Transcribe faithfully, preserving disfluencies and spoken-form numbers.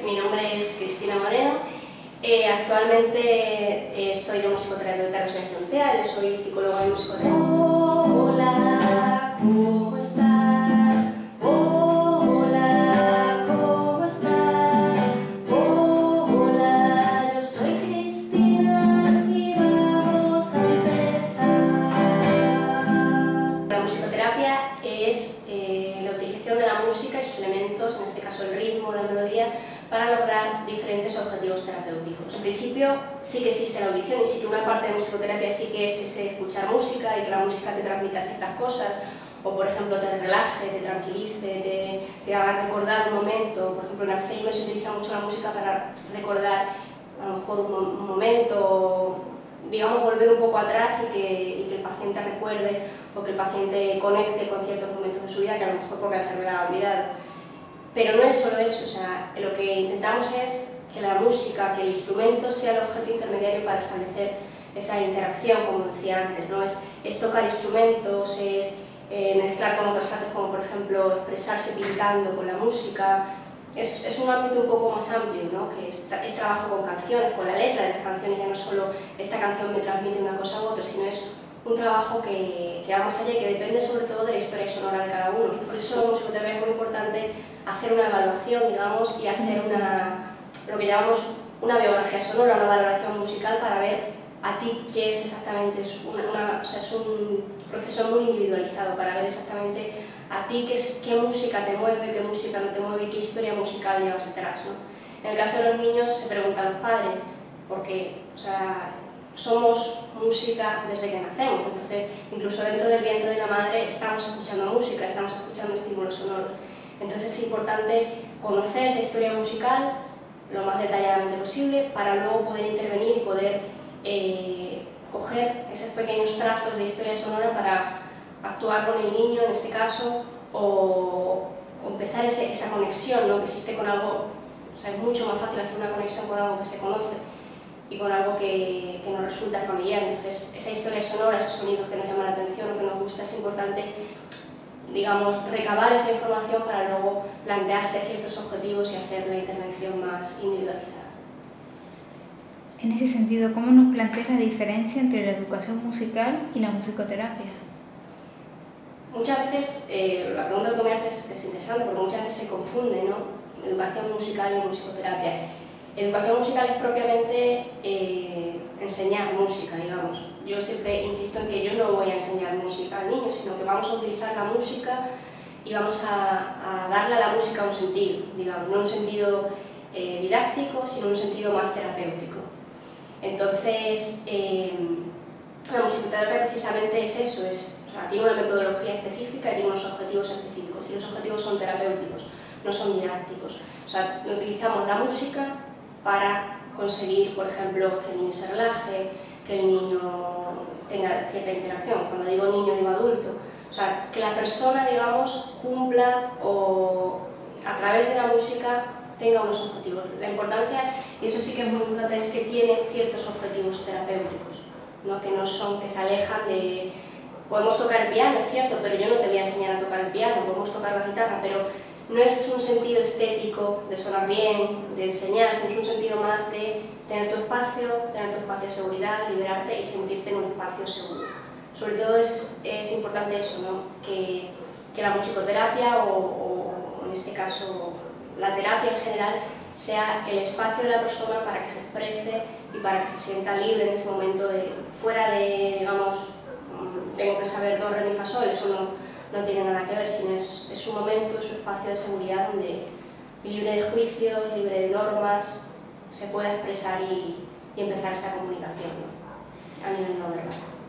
noches, mi nombre es Cristina Moreno. Eh, actualmente eh, estoy de musicoterapeuta en Rosario Frontea, yo soy psicóloga y musicoterapeuta. Oh, hola, ¿cómo estás? Oh, hola, ¿cómo estás? Oh, hola, yo soy Cristina y vamos a empezar. La musicoterapia es eh, la utilización de la música y sus elementos, en este caso el ritmo, la melodía, para lograr diferentes objetivos terapéuticos. En principio sí que existe la audición y sí que una parte de musicoterapia sí que es ese escuchar música y que la música te transmita ciertas cosas, o por ejemplo te relaje, te tranquilice, te, te haga recordar un momento. Por ejemplo en Alzheimer se utiliza mucho la música para recordar a lo mejor un, un momento, digamos volver un poco atrás y que, y que el paciente recuerde o que el paciente conecte con ciertos momentos de su vida que a lo mejor porque la enfermedad ha olvidado. Pero no es solo eso, o sea, lo que intentamos es que la música, que el instrumento sea el objeto intermediario para establecer esa interacción, como decía antes, ¿no? Es, es tocar instrumentos, es eh, mezclar con otras artes, como por ejemplo expresarse pintando con la música. Es, es un ámbito un poco más amplio, ¿no? Que es, es trabajo con canciones, con la letra de las canciones, ya no solo esta canción me transmite una cosa u otra, sino es un trabajo que, que va más allá y que depende sobre todo de la historia sonora de cada uno. Por eso en musicoterapia es muy importante hacer una evaluación, digamos, y hacer una, lo que llamamos una biografía sonora, una valoración musical para ver a ti qué es exactamente, es, una, una, o sea, es un proceso muy individualizado para ver exactamente a ti qué, es, qué música te mueve, qué música no te mueve, qué historia musical llevas detrás, ¿no? En el caso de los niños se preguntan a los padres, porque, o sea, somos música desde que nacemos, entonces incluso dentro del vientre de la madre estamos escuchando música, estamos escuchando estímulos sonoros. Entonces es importante conocer esa historia musical lo más detalladamente posible para luego poder intervenir y poder eh, coger esos pequeños trazos de historia sonora para actuar con el niño en este caso o, o empezar ese, esa conexión, ¿no? Que existe con algo, o sea, es mucho más fácil hacer una conexión con algo que se conoce y con algo que, que nos resulta familiar. Entonces esa historia sonora, esos sonidos que nos llaman la atención o que nos gusta, es importante, digamos, recabar esa información para luego plantearse ciertos objetivos y hacer la intervención más individualizada. En ese sentido, ¿cómo nos planteas la diferencia entre la educación musical y la musicoterapia? Muchas veces, eh, la pregunta que me haces es interesante porque muchas veces se confunde, ¿no? Educación musical y musicoterapia. Educación musical es propiamente eh, enseñar música, digamos. Yo siempre insisto en que yo no voy a enseñar música al niño, sino que vamos a utilizar la música y vamos a, a darle a la música un sentido, digamos, no un sentido eh, didáctico, sino un sentido más terapéutico. Entonces, eh, la musicoterapia precisamente es eso, es, o sea, tiene una metodología específica y tiene unos objetivos específicos, y los objetivos son terapéuticos, no son didácticos. O sea, utilizamos la música para conseguir, por ejemplo, que el niño se relaje, que el niño tenga cierta interacción. Cuando digo niño, digo adulto. O sea, que la persona, digamos, cumpla o a través de la música tenga unos objetivos. La importancia, y eso sí que es muy importante, es que tiene ciertos objetivos terapéuticos, ¿no? Que no son, que se alejan de... Podemos tocar el piano, es cierto, pero yo no te voy a enseñar a tocar el piano, podemos tocar la guitarra, pero no es un sentido estético de sonar bien, de enseñar, sino es un sentido más de tener tu espacio, tener tu espacio de seguridad, liberarte y sentirte en un espacio seguro. Sobre todo es, es importante eso, ¿no? que, que la musicoterapia o, o en este caso la terapia en general sea el espacio de la persona para que se exprese y para que se sienta libre en ese momento, de, fuera de, digamos, tengo que saber do, re, mi, fa, sol, eso no, no tiene nada que ver, sino es, es su momento, es su espacio de seguridad donde, libre de juicios, libre de normas, se pueda expresar y, y empezar esa comunicación, ¿no? A nivel no verbal.